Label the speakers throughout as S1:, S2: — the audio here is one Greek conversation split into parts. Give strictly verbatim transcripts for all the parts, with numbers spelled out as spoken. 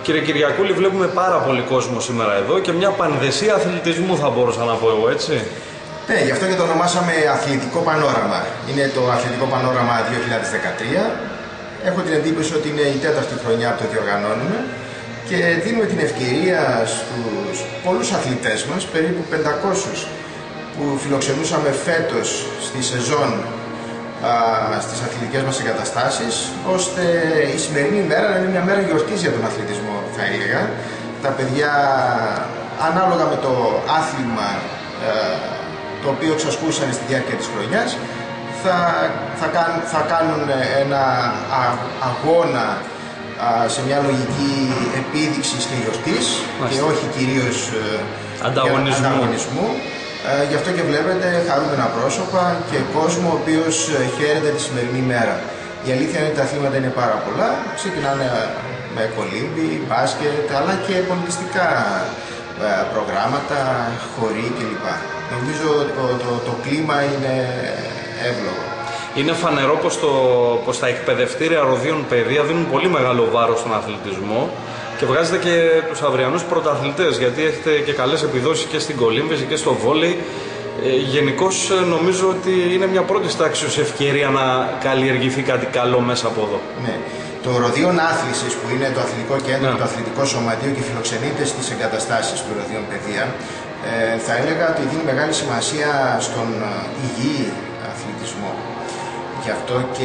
S1: Κύριε Κυριακούλη, βλέπουμε πάρα πολύ κόσμο σήμερα εδώ και μια πανδεσία αθλητισμού, θα μπορούσα να πω εγώ, έτσι.
S2: Ναι, γι' αυτό και το ονομάσαμε Αθλητικό Πανόραμα. Είναι το Αθλητικό Πανόραμα δύο χιλιάδες δεκατρία. Έχω την εντύπωση ότι είναι η τέταρτη χρονιά που το διοργανώνουμε και δίνουμε την ευκαιρία στους πολλούς αθλητές μας, περίπου πεντακόσιους, που φιλοξενούσαμε φέτος στη σεζόν α, στις αθλητικές μας εγκαταστάσεις, ώστε η σημερινή μέρα να είναι μια μέρα γιορτής για τον αθλητισμό, θα έλεγα. Τα παιδιά, ανάλογα με το άθλημα α, το οποίο εξασκούσαν στη διάρκεια της χρονιάς, θα, θα, κάν, θα κάνουν ένα α, αγώνα α, σε μια λογική επίδειξης και γιορτής και όχι κυρίως
S1: ανταγωνισμού.
S2: ανταγωνισμού. Ε, γι' αυτό και βλέπετε χαρούμενα πρόσωπα και κόσμο ο οποίος χαίρεται τη σημερινή μέρα. Η αλήθεια είναι ότι τα αθλήματα είναι πάρα πολλά. Ξεκινάνε με κολύμπι, μπάσκετ, αλλά και πολιτιστικά ε, προγράμματα, χοροί κλπ. Νομίζω το, το, το κλίμα είναι εύλογο.
S1: Είναι φανερό πως, το, πως τα εκπαιδευτήρια αρρωδίων παιδεία δίνουν πολύ μεγάλο βάρος στον αθλητισμό και βγάζετε και τους αυριανούς πρωταθλητές, γιατί έχετε και καλές επιδόσεις και στην κολύμβηση και στο βόλεϊ. Ε, γενικώς νομίζω ότι είναι μια πρώτη τάξης ευκαιρία να καλλιεργηθεί κάτι καλό μέσα από εδώ.
S2: Ναι. Το Ρωδίον Άθλησης, που είναι το αθλητικό κέντρο, ναι, το αθλητικό σωματείο και φιλοξενείται στις εγκαταστάσεις του Ρωδίων Παιδεία, ε, θα έλεγα ότι δίνει μεγάλη σημασία στον υγιή αθλητισμό. Γι' αυτό και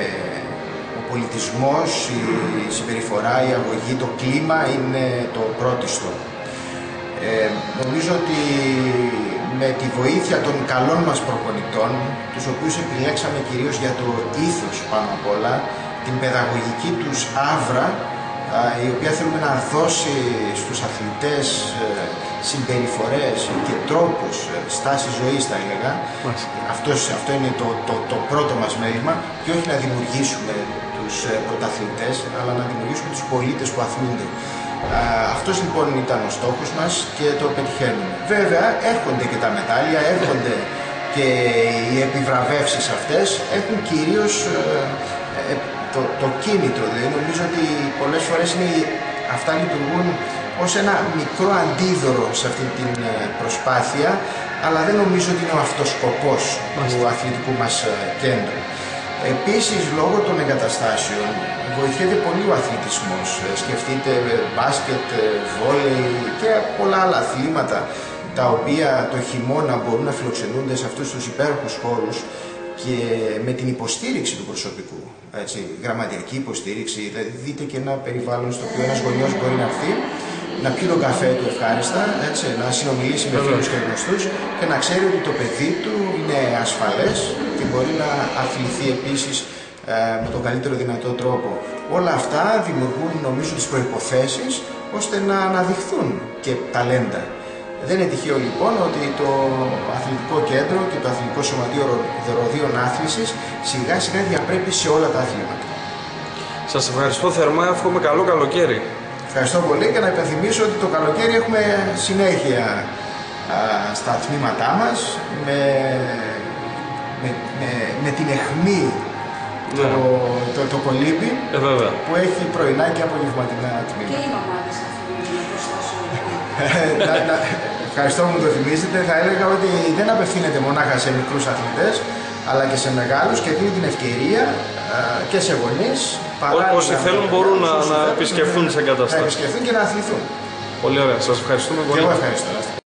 S2: ο πολιτισμός, η συμπεριφορά, η αγωγή, το κλίμα είναι το πρώτιστο. Ε, νομίζω ότι με τη βοήθεια των καλών μας προπονητών, τους οποίους επιλέξαμε κυρίως για το ήθος πάνω απ' όλα, την παιδαγωγική τους άβρα, η οποία θέλουμε να δώσει στους αθλητές συμπεριφορές και τρόπους, στάσεις ζωής θα έλεγα. Αυτός, αυτό είναι το, το, το πρώτο μας μέλημα, και όχι να δημιουργήσουμε τους πρωταθλητές, αλλά να δημιουργήσουμε τους πολίτες που αθλούνται. Αυτός λοιπόν ήταν ο στόχος μας και το πετυχαίνουμε. Βέβαια έρχονται και τα μετάλλια, έρχονται και οι επιβραβεύσεις αυτές, έχουν κυρίως ε, το, το κίνητρο. Δηλαδή νομίζω ότι πολλές φορές είναι, αυτά λειτουργούν ως ένα μικρό αντίδωρο σε αυτή την προσπάθεια, αλλά δεν νομίζω ότι είναι ο αυτός σκοπός του αθλητικού μας κέντρου. Επίσης, λόγω των εγκαταστάσεων βοηθιέται πολύ ο αθλητισμός. Σκεφτείτε μπάσκετ, βόλεϊ και πολλά άλλα αθλήματα, τα οποία το χειμώνα μπορούν να φιλοξενούνται σε αυτούς τους υπέροχους χώρους και με την υποστήριξη του προσωπικού, έτσι, γραμματική υποστήριξη. Δηλαδή δείτε και ένα περιβάλλον στο οποίο ένας γονιός μπορεί να έρθει, να πιει τον καφέ του ευχάριστα, έτσι, να συνομιλήσει με φίλους και γνωστούς και να ξέρει ότι το παιδί του είναι ασφαλές και μπορεί να αθληθεί επίσης ε, με τον καλύτερο δυνατό τρόπο. Όλα αυτά δημιουργούν, νομίζω, τις προϋποθέσεις ώστε να αναδειχθούν και ταλέντα. Δεν είναι τυχαίο λοιπόν ότι το αθλητικό κέντρο και το αθλητικό σωματείο Ρωδίων Άθλησης σιγά σιγά διαπρέπει σε όλα τα αθλήματα.
S1: Σας ευχαριστώ θερμά, εύχομαι καλό καλοκαίρι.
S2: Ευχαριστώ πολύ και να υπενθυμίσω ότι το καλοκαίρι έχουμε συνέχεια α, στα τμήματά μας με, με, με, με την αιχμή το,
S1: ναι.
S2: το, το, το κολύμπι
S1: ε,
S2: που έχει πρωινά και απογευματινά τμήματα.
S3: Και οι μαμάδες
S2: Ευχαριστώ που μου το θυμίζετε. Θα έλεγα ότι δεν απευθύνεται μονάχα σε μικρούς αθλητές, αλλά και σε μεγάλους, και δίνει την ευκαιρία α, και σε γονείς.
S1: Όσοι θέλουν μπορούν να, να επισκεφθούν τις εγκαταστάσεις.
S2: Να επισκεφθούν και να αθληθούν.
S1: Πολύ ωραία. Σας ευχαριστούμε πολύ.
S2: Και εγώ ευχαριστώ.